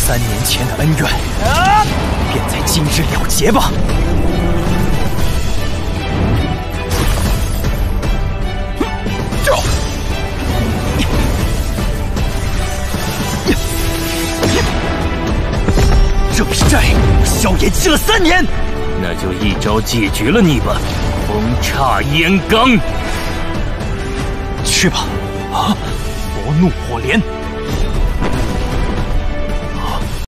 3年前的恩怨，便在今日了结吧。这笔债，萧炎积了3年。 那就一招解决了你吧，风叉烟罡。 去吧，啊！佛怒火莲。